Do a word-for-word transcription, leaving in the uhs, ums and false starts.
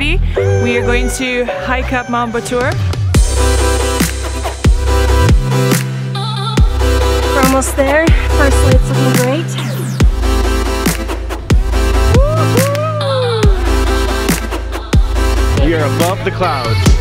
ready. We are going to hike up Mount Batur. We're almost there. Firstly, it's looking great. We are above the clouds.